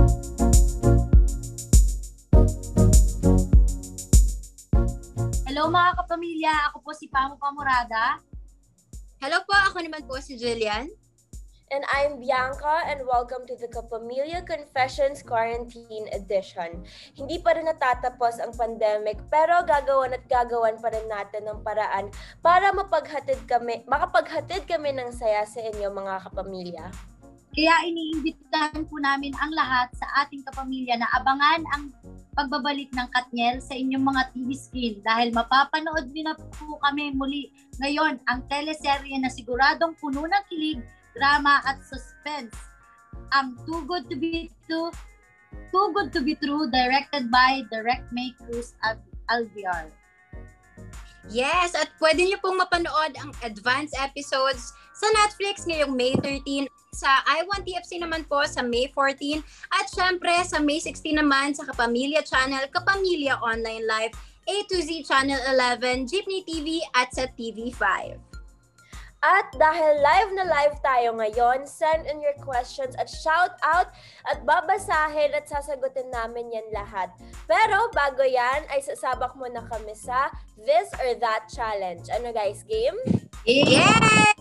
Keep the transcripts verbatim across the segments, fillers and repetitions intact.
Hello mga kapamilya, ako po si Pamo Pamorada. Hello po, ako naman po si Jillian. And I'm Bianca, and welcome to the Kapamilya Confessions Quarantine Edition. Hindi pa rin natatapos ang pandemic, pero gagawan at gagawan pa rin natin ng paraan para mapaghatid kami, makapaghatid kami ng saya sa inyo mga kapamilya. Kaya iniimbitahan po namin ang lahat sa ating kapamilya na abangan ang pagbabalik ng Katniel sa inyong mga T V screen dahil mapapanood niyo na po kami muli ngayon ang teleserye na siguradong puno ng kilig, drama at suspense. Ang Too Good to Be True, Too Good to Be True, directed by Direct May Cruz Alviar. Yes, at pwede niyo pong mapanood ang advanced episodes sa Netflix ngayong May thirteenth, sa I Want T F C naman po sa May fourteenth, at syempre sa May sixteenth naman sa Kapamilya Channel, Kapamilya Online Live, A to Z Channel eleven, Jeepney T V at sa T V five. At dahil live na live tayo ngayon, send in your questions at shout out at babasahin at sasagutin namin yan lahat. Pero bago yan, ay sasabak muna kami sa This or That Challenge. Ano guys, game? Yeah!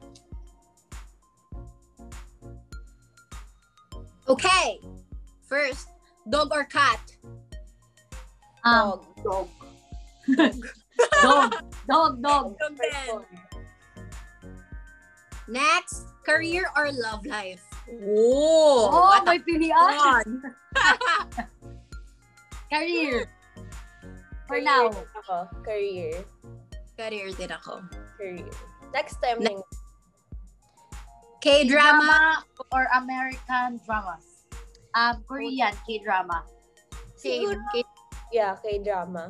Okay, first, dog or cat? Um, Dog. dog. dog. Dog, dog. Dog din. Next, career or love life? Whoa! Oh, what may a pilian. fun. Career. For Career now. din Ako. Career. Career din ako. Career. Next time. Ne- ning- K-drama? or American dramas? Um, Korean K-drama. Same. Siguro- K- Yeah, K-drama.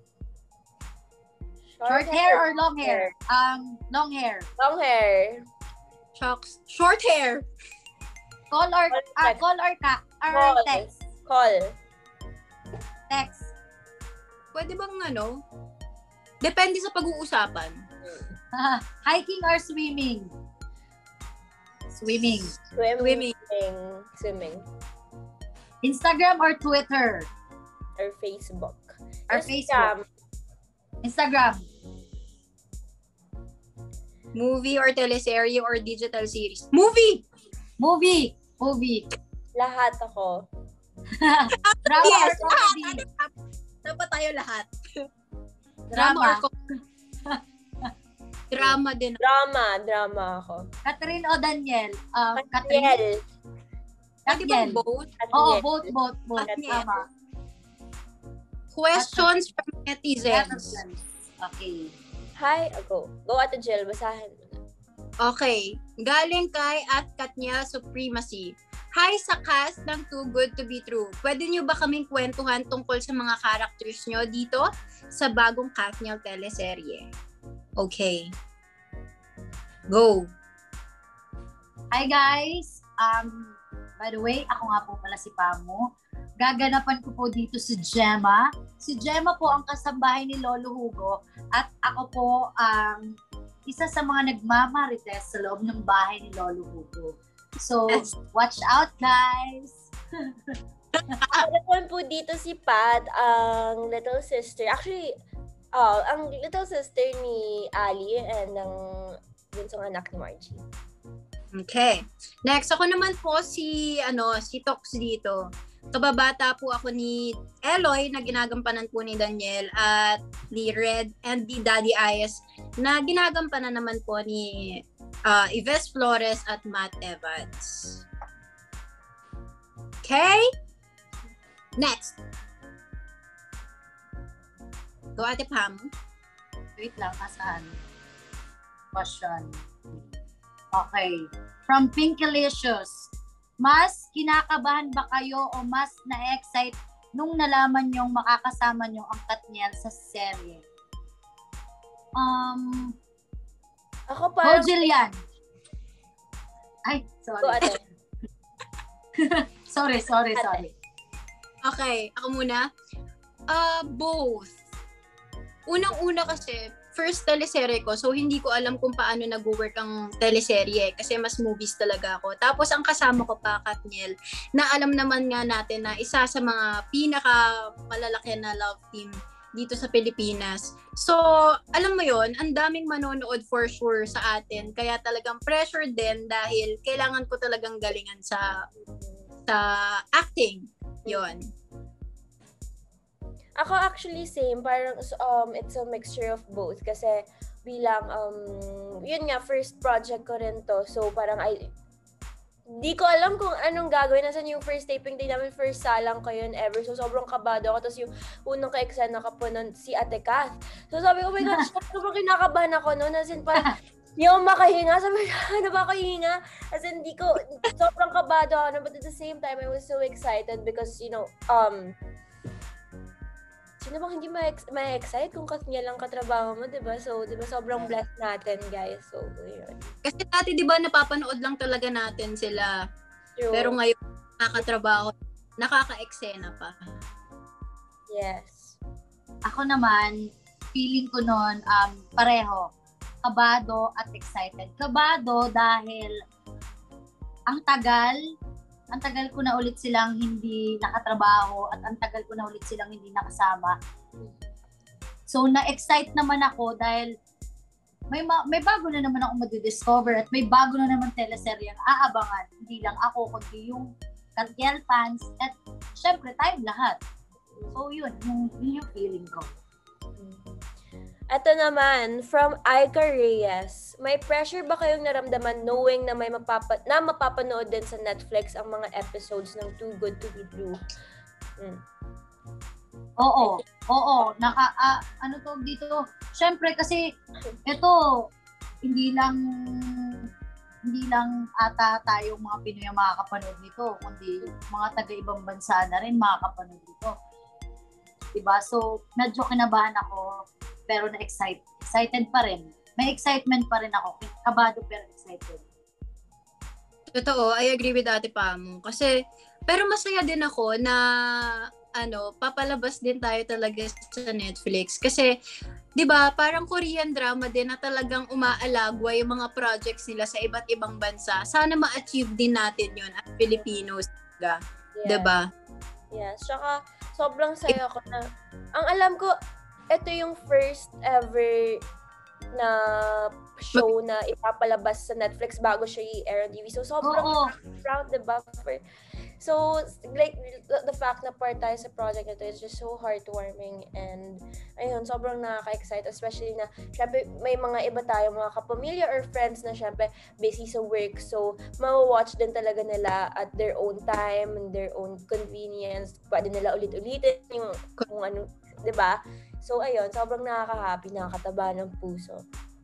Short hair or long hair? Um, long hair. Long hair. Shocks. Short hair. Call or Call uh, text. call or ka or Call. text. Call. Text. Pwede bang ano? Depende sa pag-uusapan. Hiking or swimming? Swimming. Swimming. Swimming. Instagram or Twitter? Or Facebook. Or Instagram. Instagram. Movie or teleserye or digital series? Movie! Movie. Movie. Lahat ako. Drama Yes! or comedy? Lahat! Dapat tayo lahat. Drama Drama. or comedy? Drama din. Drama. Drama ako. Catherine o Daniel? Um, Catherine. Katniel. Pwede bang Daniel. both? Oo, Katniel. both, both, both. Katniel. Tama. Questions from netizens. Okay. Hi. Go. Go Ate Jill. Basahin mo na. Okay. Galing kay at Katnia Supremacy. Hi sa cast ng Too Good to Be True. Pwede nyo ba kaming kwentuhan tungkol sa mga characters nyo dito sa bagong Katniel teleserye? Okay. Go. Hi guys. Um, by the way, ako nga po pala si Pamo. Gaganapan ko po dito si Gemma. Si Gemma po ang kasambahay ni Lolo Hugo at ako po ang isa sa mga nagmamarites sa loob ng bahay ni Lolo Hugo. So, Yes. watch out guys! Ako naman po dito si Pat, ang little sister. Actually, oh, ang little sister ni Ali and ng bunsong anak ni Margie. Okay. Next, ako naman po si, ano, si Tox dito. Kababata po ako ni Eloy na ginagampanan po ni Daniel at ni Red and ni Daddy Ayes na ginagampanan naman po ni uh, Yves Flores at Matt Evans. Okay? Next. Go Ate Pam. Wait lang, asahan? Question. Okay. From Pinkylicious. Mas kinakabahan ba kayo o mas na-excite nung nalaman nyong makakasama nyo ang Katniel sa serye? Um, Ako Go parang... Jillian. Ay, Go sorry. Ate. sorry, sorry, sorry. Okay, ako muna. Uh, both. Unang-una kasi, first teleserye ko. So, hindi ko alam kung paano nag-work ang teleserye kasi mas movies talaga ako. Tapos, ang kasama ko pa, Katniel, na alam naman nga natin na isa sa mga pinaka malalaki na love team dito sa Pilipinas. So, alam mo yon, ang daming manonood for sure sa atin. Kaya talagang pressure din dahil kailangan ko talagang galingan sa sa acting. Yon. Ako actually same, parang um it's a mixture of both kasi bilang um yun nga first project ko rin to. So parang I di ko alam kung anong gagawin. Nasaan yung first taping day namin, first salang ko yun ever. So sobrang kabado ako. Tapos yung unang ka-eksena ka po nun, si Ate Kath. So sabi ko, oh my gosh, sobrang kinakabahan ako noon. As in parang hindi ako makahinga. Sabi ko, ano ba ako hinga? As in, di ko, sobrang kabado ako. But at the same time, I was so excited because, you know, um, sino bang hindi ma-excite kung Katniel lang katrabaho mo, diba? So, diba, sobrang blessed natin, guys. So, yun. Kasi dati, diba, napapanood lang talaga natin sila. True. Pero ngayon, nakakatrabaho, nakaka-eksena pa. Yes. Ako naman, feeling ko nun, um, pareho. Kabado at excited. Kabado dahil ang tagal, ang tagal ko na ulit silang hindi nakatrabaho at ang tagal ko na ulit silang hindi nakasama. So, na-excite naman ako dahil may ma- may bago na naman ako madidiscover at may bago na naman teleseryeng aabangan. Hindi lang ako, kundi yung Katniel fans at syempre tayong lahat. So, yun, yung, yun yung feeling ko. Ito naman, from Aika Reyes, may pressure ba kayong naramdaman knowing na may mapapa- na mapapanood din sa Netflix ang mga episodes ng Too Good to Be True? Hmm. Oo, oo. Naka, ah, ano to dito? Syempre kasi ito, hindi lang hindi lang ata tayong mga Pinoy ang makakapanood nito, kundi mga taga-ibang bansa na rin makakapanood nito. Diba? So, medyo kinabahan ako, pero na-excite. Excited pa rin. May excitement pa rin ako. Kabado pero excited. Totoo, I agree with Ate Pamo. Kasi, pero masaya din ako na, ano, papalabas din tayo talaga sa Netflix. Kasi, di ba, parang Korean drama din na talagang umaalagwa yung mga projects nila sa iba't ibang bansa. Sana ma-achieve din natin yun at Filipinos. Diba? Yeah. Diba? Yes. Tsaka, sobrang saya ko na, ang alam ko, ito yung first ever na show na ipapalabas sa Netflix bago siya i-air on T V. So, sobrang Oo. proud, diba? For, so, like, the, the fact na part tayo sa project na to is just so heartwarming and, ayun, sobrang nakaka-excite. Especially na, syempre, may mga iba tayo, mga kapamilya or friends na, syempre, busy sa work. So, ma-watch din talaga nila at their own time and their own convenience. Pwede nila ulit-ulitin yung kung ano, diba? So, ayun, sobrang nakaka-happy, nakakataba ng puso.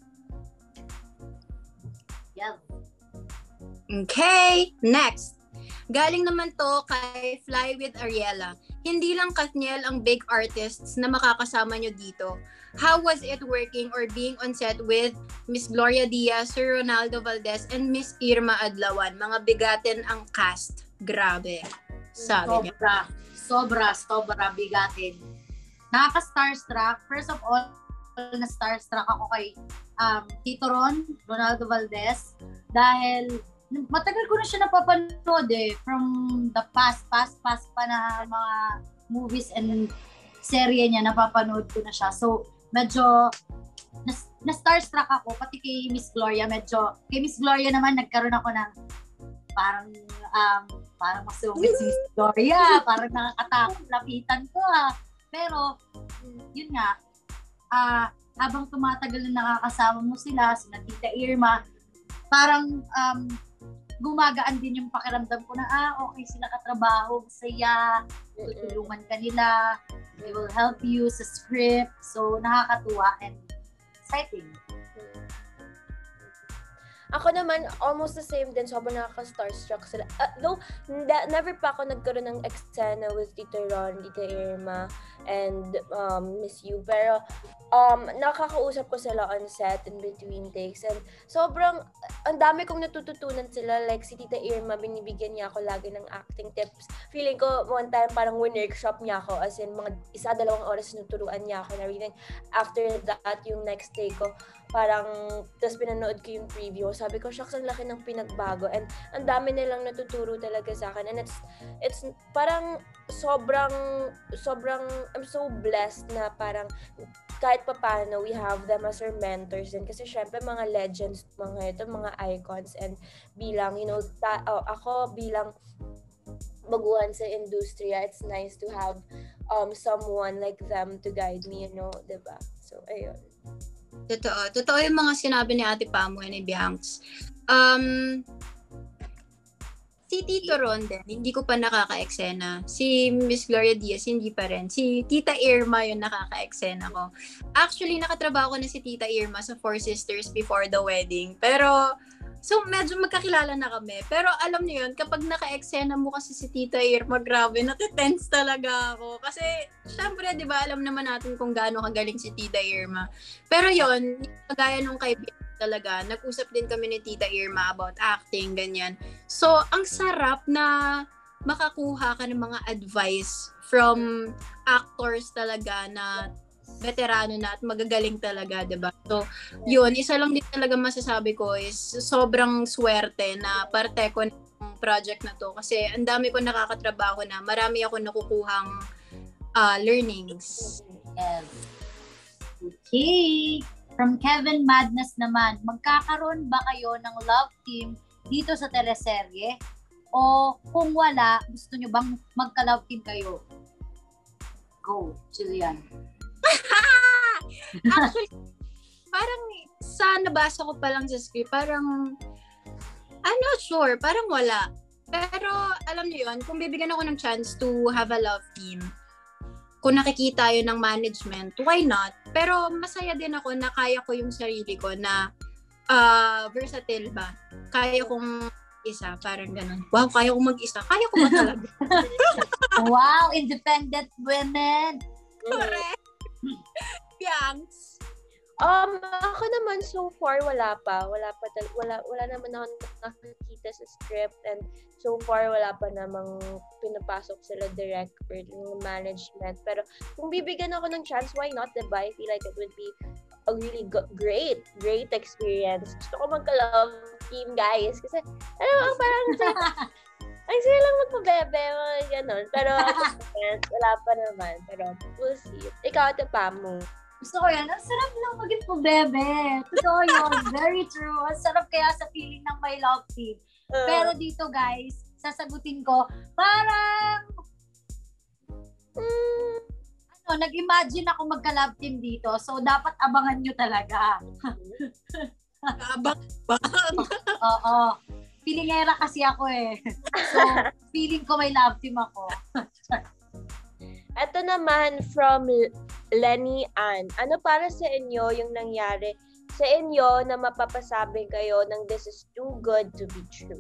Yeah. Okay, next. Galing naman to kay Fly with Ariela. Hindi lang Katniel ang big artists na makakasama nyo dito. How was it working or being on set with Miss Gloria Diaz, Sir Ronaldo Valdez, and Miss Irma Adlawan? Mga bigatin ang cast. Grabe. Sabi niya. Sobra. Sobra, sobra bigatin. Nakaka-starstruck. First of all, na-starstruck ako kay um, Tito Ron, Ronaldo Valdez, dahil matagal ko na siya napapanood eh, from the past, past, past pa na mga movies and serye niya, napapanood ko na siya. So, medyo na-starstruck ako, pati kay Miss Gloria, medyo, kay Miss Gloria naman, nagkaroon ako ng parang, um, parang masungit si Miss Gloria, parang nakakatakot, lapitan ko ah. Pero, yun nga, ah, uh, habang tumatagal na nakakasama mo sila, sina Tita Irma, parang um, gumagaan din yung pakiramdam ko na, ah, okay sila katrabaho, masaya, tutulungan ka nila, they will help you sa script, so nakakatuwa and exciting. ako naman, almost the same din. Sobrang nakaka-starstruck sila. Uh, though, n- never pa ako nagkaroon ng eksena with Tita Ron, Tita Irma, and um, Miss Yu. Pero, um, nakakausap ko sila on set in between takes. And sobrang, ang dami kong natututunan sila. Like, si Tita Irma, binibigyan niya ako lagi ng acting tips. Feeling ko, one time, parang win-workshop niya ako. As in, mga isa, dalawang oras nuturuan niya ako na everything. After that, yung next take ko, parang, tapos pinanood ko yung preview. Sabi ko, shucks, ang laki ng pinagbago. And ang dami nilang natuturo talaga sa akin. And it's, it's parang sobrang, sobrang, I'm so blessed na parang, kahit pa paano, we have them as our mentors din. Kasi syempre, mga legends, mga ito, mga icons. And bilang, you know, ta- oh, ako bilang baguhan sa industriya, it's nice to have um someone like them to guide me, you know, diba? So, ayun. Totoo. Totoo yung mga sinabi ni Ate Pamo and ni Bianx. Um, si Tito Ron din, hindi ko pa nakaka-eksena. Si Miss Gloria Diaz, hindi pa rin. Si Tita Irma yung nakaka-eksena ko. Actually, nakatrabaho ko na si Tita Irma sa Four Sisters before the wedding. Pero, so medyo magkakilala na kami. Pero alam niyo yun, kapag naka-eksena mo kasi si Tita Irma, grabe, natitense talaga ako. Kasi, syempre, di ba, alam naman natin kung gaano kagaling si Tita Irma. Pero yun, kagaya nung kaibigan talaga, nag-usap din kami ni Tita Irma about acting, ganyan. So, ang sarap na makakuha ka ng mga advice from actors talaga na veterano na at magagaling talaga, diba? So, yun, isa lang din talaga masasabi ko is sobrang swerte na parte ko ng project na to kasi ang dami ko nakakatrabaho na marami ako nakukuhang uh, learnings. Yes. Okay. From Kevin Madness naman, magkakaroon ba kayo ng love team dito sa teleserye? O kung wala, gusto nyo bang magka-love team kayo? Go, Jillian. Actually, parang sa nabasa ko pa lang sa script, parang I'm not sure, parang wala. Pero alam niyo yun, kung bibigyan ako ng chance to have a love team, kung nakikita yun ng management, why not? Pero masaya din ako na kaya ko yung sarili ko na uh, versatile ba? Kaya kong isa, parang ganun. Wow, kaya kong mag-isa. Kaya ko ba talaga? Wow, independent women! Correct! Bianx. Um, ako naman so far wala pa. Wala pa tal- wala wala naman ako nakikita sa script and so far wala pa namang pinapasok sila direct or ng management. Pero kung bibigyan ako ng chance, why not, diba? I feel like it would be a really go- great, great experience. Gusto ko magka-love team, guys. Kasi, alam mo, parang ay, sila lang magpabebe, mga gano'n. Pero, wala pa naman. Pero, we'll see. Ikaw, Ate Pamo. Gusto ko yan. Ang sarap lang maging po, bebe. Totoo yun. Very true. Ang sarap kaya sa feeling ng my love team. Uh, Pero dito, guys, sasagutin ko, parang, mm, ano, nag-imagine ako magka-love team dito. So, dapat abangan nyo talaga. Abang ba? Oo. Feelingera kasi ako eh. So, feeling ko may love team ako. Ito naman from Lenny Ann. Ano para sa inyo yung nangyari sa inyo na mapapasabi kayo ng this is too good to be true?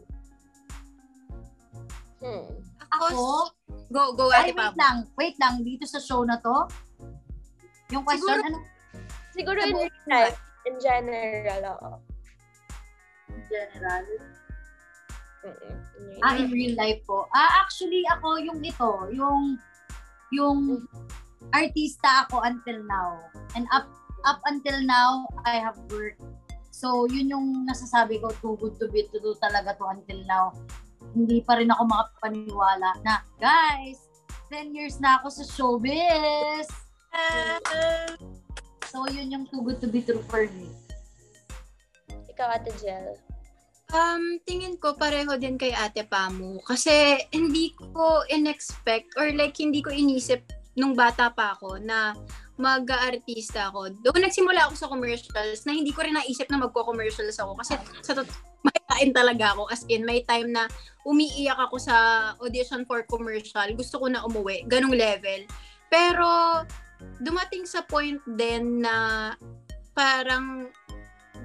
Hmm. Ako? Go, go, Ay, Ate wait Pam. lang. Wait lang. Dito sa show na to? Yung question, Siguro- ano? Siguro in real life, in general, oo. General. Mm-mm. In Ah, real in real life po. Ah, actually, ako yung ito, yung yung artista ako until now. And up up until now, I have worked. So, yun yung nasasabi ko, too good to be true talaga to until now. Hindi pa rin ako makapaniwala na, guys, ten years na ako sa showbiz. So, yun yung too good to be true for me. Ikaw, Ate Jel. Um, tingin ko pareho din kay Ate Pamu. Kasi hindi ko in-expect or like hindi ko inisip nung bata pa ako na mag-aartista ako. Doon nagsimula ako sa commercials na hindi ko rin naisip na magko-commercials ako. Kasi sa totoo, mahihain talaga ako. As in, may time na umiiyak ako sa audition for commercial. Gusto ko na umuwi. Ganong level. Pero dumating sa point din na parang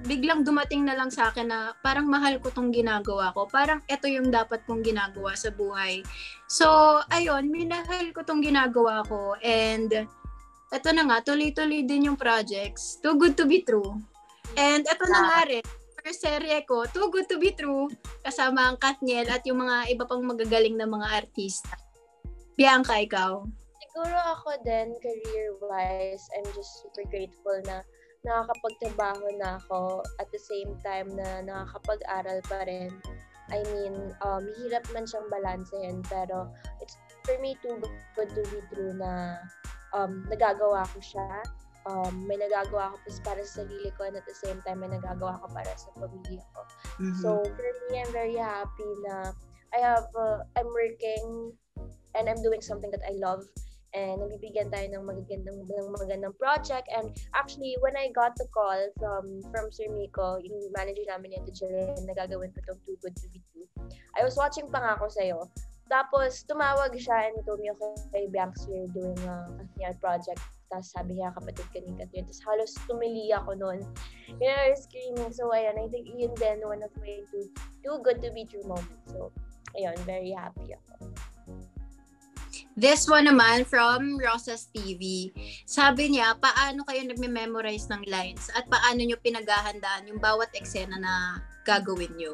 biglang dumating na lang sa akin na parang mahal ko tong ginagawa ko. Parang ito yung dapat kong ginagawa sa buhay. So, ayun, minahal ko tong ginagawa ko. And, ito na nga, tuloy-tuloy din yung projects. Too good to be true. And, ito na nga rin, first serye ko, Too Good to be True, kasama ang Katniel at yung mga iba pang magagaling na mga artista. Bianca, ikaw? Siguro ako din, career-wise, I'm just super grateful na nakakapagtrabaho na ako at the same time na nakakapag-aral pa rin. I mean, um, hirap man siyang balansehin, pero it's for me too good to be true na um, nagagawa ko siya. Um, may nagagawa ko para sa sarili ko and at the same time may nagagawa ko para sa pamilya ko. Mm-hmm. So, for me, I'm very happy na I have, uh, I'm working and I'm doing something that I love. And nabibigyan tayo ng magagandang, ng magandang project. And actually, when I got the call from from Sir Miko, yung manager namin yung Jillian, na gagawin ko itong Too Good to be True, I was watching Pangako Sa'yo. Tapos, tumawag siya and he told me, okay, Bianca, you're doing a uh, project. Tapos sabi niya, kapatid ka ni Katniel. Tapos halos tumili ako noon. You know, screaming. So, ayun, I think yun din one of my too, too good to be true moments. So, ayun, very happy ako. This one naman from Rosas T V. Sabi niya, paano kayo nagme-memorize ng lines at paano nyo pinaghahandaan yung bawat eksena na gagawin nyo?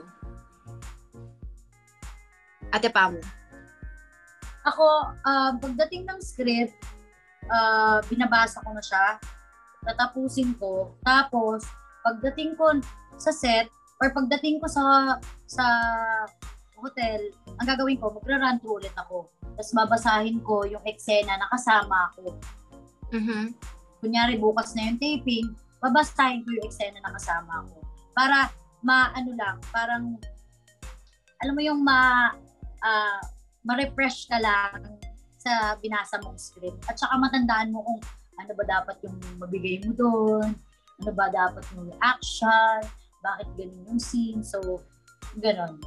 Ate Pamo. Ako, uh, pagdating ng script, uh, binabasa ko na siya, tatapusin ko, tapos pagdating ko sa set, or pagdating ko sa sa hotel, ang gagawin ko, magra-run through ulit ako. Tapos babasahin ko yung eksena na kasama ko. Mm-hmm. Kunyari, bukas na yung taping, babasahin ko yung eksena na kasama ko. Para, ma-ano lang, parang, alam mo yung ma, uh, ma-refresh ka lang sa binasa mong script. At saka matandaan mo kung ano ba dapat yung mabigay mo doon, ano ba dapat yung action, bakit ganun yung scene. So, ganon.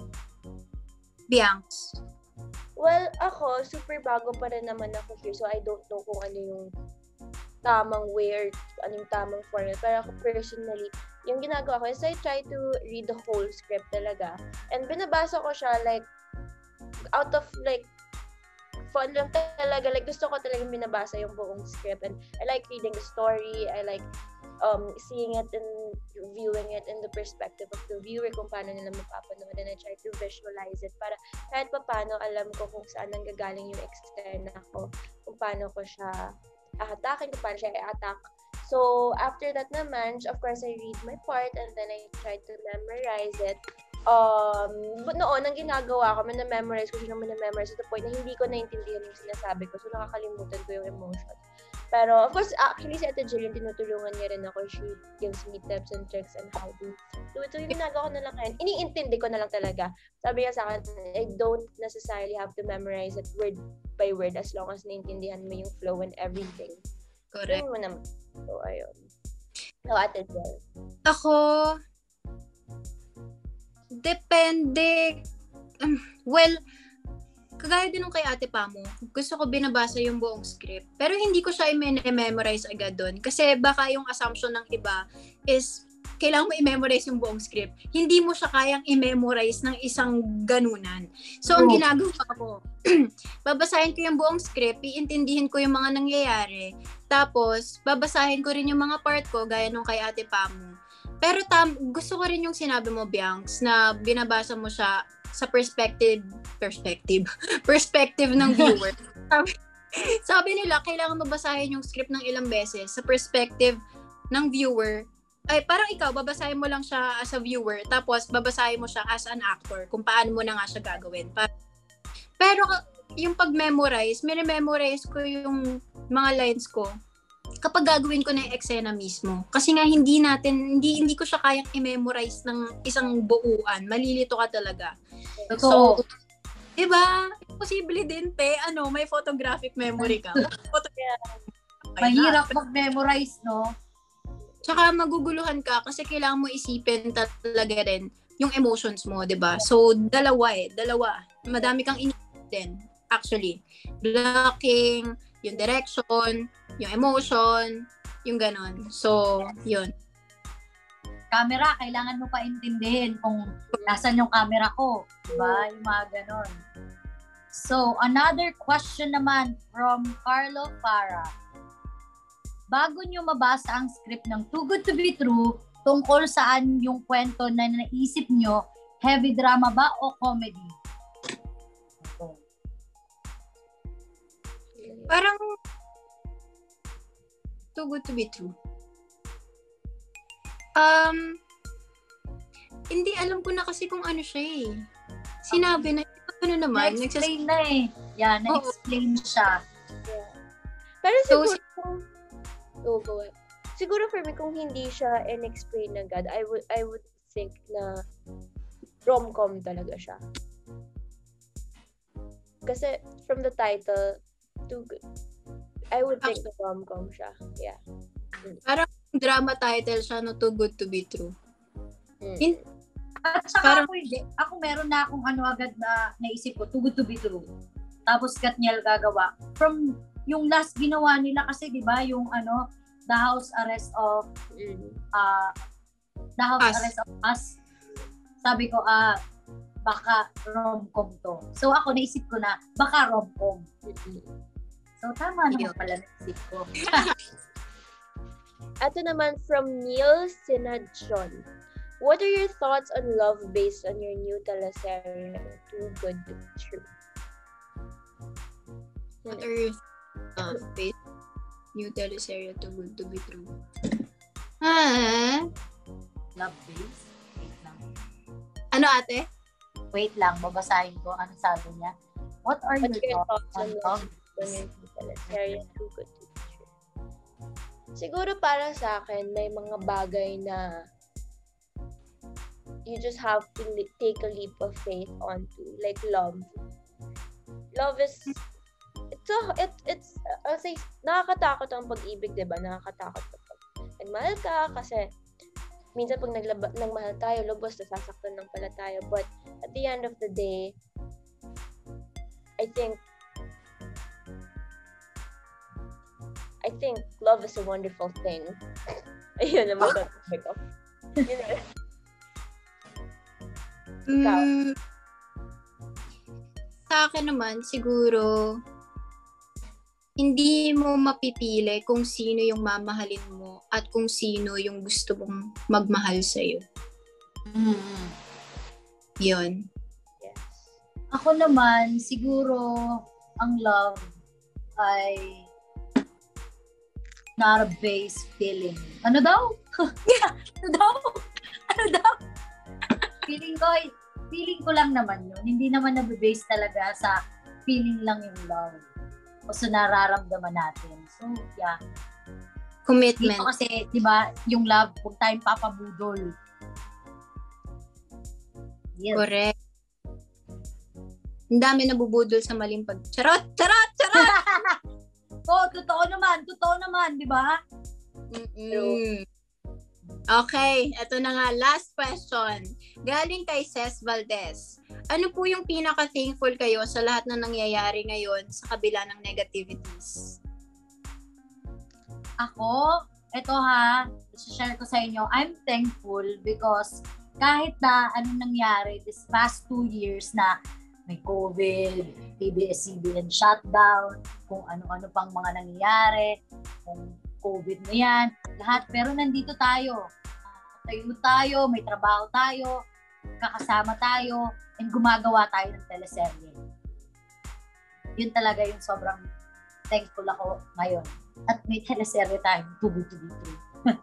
Bianca. Well, ako, super bago pa rin naman ako here. So, I don't know kung ano yung tamang way or ano yung tamang format. Pero ako personally, yung ginagawa ko is I try to read the whole script talaga. And binabasa ko siya like, out of like, fun lang talaga. Like, gusto ko talagang binabasa yung buong script. And I like reading the story. I like um seeing it and viewing it in the perspective of the viewer kung paano nila mapapanood, and I try to visualize it para kahit pa paano alam ko kung saan nanggagaling yung eksena ko, kung paano ko siya ahatakin, kung paano siya i-attack. So, after that naman, of course, I read my part and then I try to memorize it. Um, but noon, ang ginagawa ko, na-memorize ko siya naman na-memorize to the point na hindi ko naintindihan yung sinasabi ko. So, nakakalimutan ko yung emotion. Pero, of course, actually, si Ate Jillian, tinutulungan niya rin ako. She gives me tips and tricks and how to do it. So, yung ginagawa ko na lang ngayon, iniintindi ko na lang talaga. Sabi niya sa akin, I don't necessarily have to memorize it word by word as long as naintindihan mo yung flow and everything. Correct. Yun mo naman. So, ayun. So, Ate Jillian. Ako, depende. Um, well, kagaya din nung kay Ate Pamo, gusto ko binabasa yung buong script. Pero hindi ko siya i-memorize agad doon. Kasi baka yung assumption ng iba is kailangan mo i-memorize yung buong script. Hindi mo siya kayang i-memorize ng isang ganunan. So, ang ginagawa ko, babasahin ko yung buong script, iintindihin ko yung mga nangyayari, tapos babasahin ko rin yung mga part ko, gaya nung kay Ate Pamo. Pero tam, gusto ko rin yung sinabi mo, Biancs, na binabasa mo siya sa perspective, perspective, perspective ng viewer. sabi, sabi nila, kailangan mabasahin yung script ng ilang beses sa perspective ng viewer. Ay, parang ikaw, babasahin mo lang siya as a viewer, tapos babasahin mo siya as an actor, kung paano mo na nga siya gagawin. Pero yung pag-memorize, minimemorize ko yung mga lines ko kapag gagawin ko na yung eksena mismo. Kasi nga hindi natin, hindi hindi ko siya kayang i-memorize ng isang buuan. Malilito ka talaga. So, diba? Imposible din, te. Ano, may photographic memory ka. Mahirap mag-memorize, no? Tsaka maguguluhan ka kasi kailangan mo isipin talaga rin yung emotions mo, diba? So, dalawa eh. Dalawa. Madami kang inisip din, actually. Blocking, yung direction, yung emotion, yung ganon. So, yun. camera, kailangan mo pa intindihin kung nasan yung camera ko. Diba? Yung mga ganon. So, another question naman from Carlo Farah. Bago nyo mabasa ang script ng Too Good to Be True, tungkol saan yung kwento na naisip nyo, heavy drama ba o comedy? Parang Too Good to Be True. Um, hindi alam ko na kasi kung ano siya eh. Sinabi na, ano naman, Na-explain na eh. Yeah, na-explain oh. siya. Yeah. Pero siguro, so, oh, go ahead. Siguro for me, kung hindi siya in-explain agad, I would I would think na rom-com talaga siya. Kasi from the title, too good, I would think na rom-com siya. Yeah. Mm. Parang drama title siya, no, Too Good to Be True. Mm. In- At saka ako hindi. Ako meron na akong ano agad na naisip ko, Too Good to Be True. Tapos Katniel gagawa. From yung last ginawa nila kasi, di ba, yung ano, The House Arrest of Mm. uh, The House Us. Arrest of Us. Sabi ko, ah, baka rom-com to. So ako naisip ko na, baka rom-com. Mm-hmm. So tama naman pala naisip ko. Ito naman from Neil Sinadjon. What are your thoughts on love based on your new teleserye, Too Good to Be True? What are your thoughts based new teleserye, Too Good to Be True? Ah, Love base? Wait lang. ano ate? Wait lang, babasahin ko. Ano sabi niya? What are What your are your thoughts thoughts on on love? love on your new teleserye, Too Good to Be True? Siguro para sa akin, may mga bagay na you just have to li- take a leap of faith onto, like love. Love is, it's a, it, it's, uh, say, nakakatakot ang pag-ibig, diba? Nakakatakot kapag nagmahal ka, kasi minsan pag naglaba, nagmahal tayo, lubos, nasasaktan lang pala tayo. But at the end of the day, I think, I think love is a wonderful thing. Ayun naman ko. You know? Mm, sa akin naman, siguro, hindi mo mapipili kung sino yung mamahalin mo at kung sino yung gusto mong magmahal sa'yo. Mm-hmm. Yun. Yes. Ako naman, siguro, ang love ay not a base feeling. Ano daw? ano daw? Ano daw? Feeling ko, feeling ko lang naman yun. Hindi naman nabe-base talaga sa feeling lang yung love. O sa nararamdaman natin. So, yeah. Commitment. Dito kasi, di ba, yung love, huwag tayong papabudol. Yes. Correct. Ang dami nabubudol sa maling pag... Charot! Charot! Charot! Oo, totoo naman. Totoo naman, di ba? Mm-mm. Okay, eto na nga, last question. Galing kay Ces Valdez. Ano po yung pinaka-thankful kayo sa lahat na nangyayari ngayon sa kabila ng negativities? Ako, eto ha, share ko sa inyo, I'm thankful because kahit na anong nangyari this past two years na may COVID, A B S C B N shutdown, kung ano-ano pang mga nangyayari, kung COVID na yan, lahat. Pero nandito tayo. Tayo tayo, may trabaho tayo, kakasama tayo, and gumagawa tayo ng teleserye. Yun talaga yung sobrang thankful ako ngayon. At may teleserye tayo, Too Good to Be True.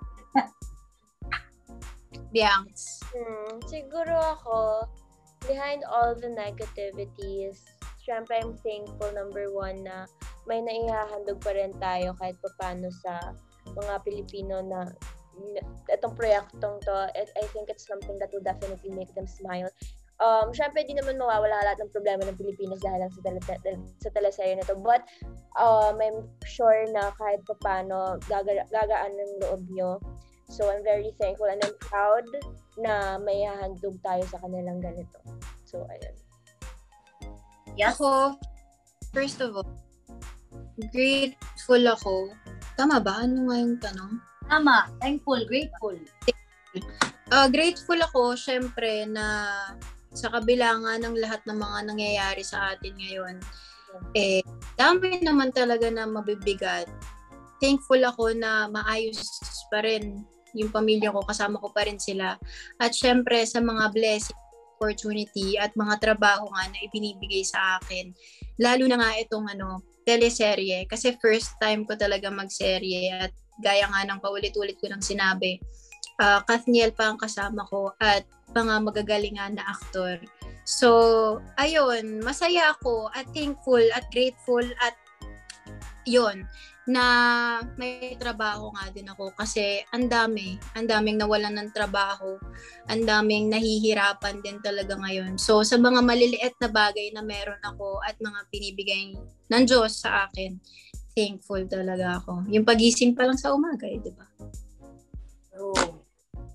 Biangs. Hmm, siguro ako, behind all the negativities, syempre I'm thankful, number one, na may naihahandog pa rin tayo kahit paano sa mga Pilipino na itong proyektong to. It, I think it's something that will definitely make them smile. Um, syempre, di naman mawawala lahat ng problema ng Pilipinas dahil lang sa, tele, sa teleserye na to. But, um, I'm sure na kahit paano gaga, gagaan ng loob nyo. So, I'm very thankful and I'm proud na may hahandog tayo sa kanilang ganito. So, ayun. Yes. Ako, first of all, grateful ako. Tama ba? Ano nga yung tanong? Tama. Thankful, grateful. Uh, grateful ako, syempre, na sa kabila nga ng lahat ng mga nangyayari sa atin ngayon, eh, dami naman talaga na mabibigat. Thankful ako na maayos pa rin yung pamilya ko, kasama ko pa rin sila. At syempre, sa mga blessing, opportunity, at mga trabaho nga na ibinibigay sa akin. Lalo na nga itong ano, teleserye. Kasi first time ko talaga magserye at gaya nga ng paulit-ulit ko nang sinabi, uh, Kathniel pa ang kasama ko at mga magagalingan na aktor. So, ayun, masaya ako at thankful at grateful at yun, na may trabaho nga din ako kasi ang dami, ang daming nawalan ng trabaho, ang daming nahihirapan din talaga ngayon. So, sa mga maliliit na bagay na meron ako at mga pinibigay ng Diyos sa akin, thankful talaga ako. Yung pagising pa lang sa umaga, eh, di ba? Oh.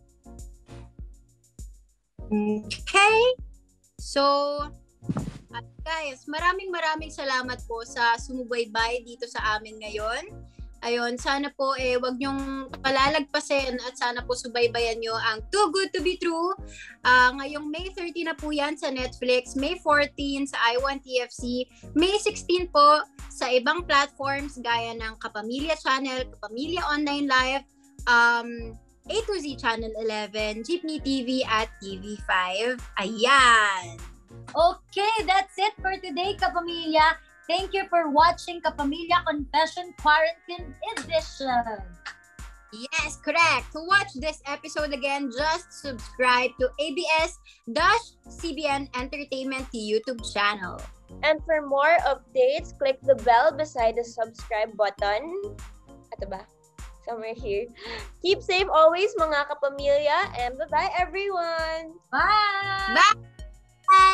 Okay. So, at guys, maraming maraming salamat po sa sumubaybay dito sa amin ngayon. Ayun, sana po eh wag niyong palalagpasin at sana po subaybayan niyo ang Too Good to Be True. Uh, ngayong May thirteen na po yan sa Netflix, May fourteen sa I one T F C, May sixteen po sa ibang platforms gaya ng Kapamilya Channel, Kapamilya Online Live, um, A to Z Channel eleven, Jeepney T V at T V five. Ayan! Okay, that's it for today, Kapamilya. Thank you for watching Kapamilya Confession Quarantine Edition. Yes, correct. To watch this episode again, just subscribe to A B S C B N Entertainment YouTube channel. And for more updates, click the bell beside the subscribe button. Ito ba? Somewhere here. Keep safe always, mga kapamilya, and bye-bye, everyone! Bye! Bye!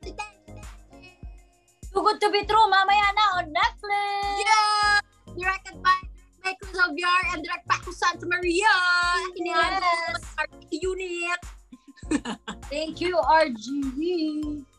Too Good to Be True, mamaya na on Netflix! Yeah! Directed by Michael Xavier and direct by Santa Maria! Yes! Unit! Thank you, R G V!